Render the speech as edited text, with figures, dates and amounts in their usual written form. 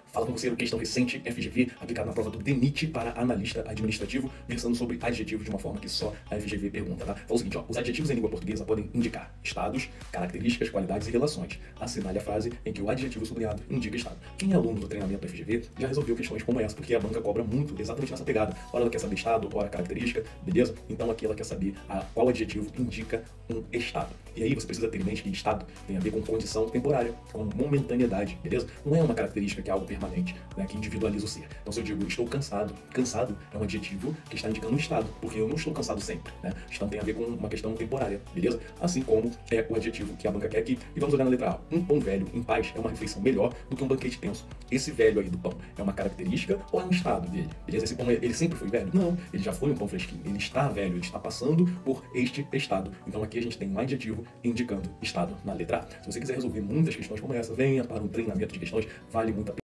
Fala concurseiro, questão recente, FGV, aplicada na prova do DENIT para analista administrativo, versando sobre adjetivos de uma forma que só a FGV pergunta, tá? Fala o seguinte, ó, os adjetivos em língua portuguesa podem indicar estados, características, qualidades e relações. Assinale a frase em que o adjetivo sublinhado indica estado. Quem é aluno do treinamento da FGV já resolveu questões como essa, porque a banca cobra muito exatamente nessa pegada. Ora ela quer saber estado, ora característica, beleza? Então aqui ela quer saber qual adjetivo indica um estado. E aí você precisa ter em mente que estado tem a ver com condição temporária, com momentaneidade, beleza? Não é uma característica que é algo permanente, né, que individualiza o ser. Então se eu digo estou cansado, cansado é um adjetivo que está indicando um estado, porque eu não estou cansado sempre, né? Então tem a ver com uma questão temporária, beleza? Assim como é o adjetivo que a banca quer aqui. E vamos olhar na letra A. Um pão velho em paz é uma refeição melhor do que um banquete tenso. Esse velho aí do pão é uma característica ou é um estado dele? Beleza? Esse pão, ele sempre foi velho? Não, ele já foi um pão fresquinho. Ele está velho, ele está passando por este estado. Então aqui a gente tem um adjetivo indicando estado na letra A. Se você quiser resolver muitas questões como essa, venha para um treinamento de questões, vale muito a pena.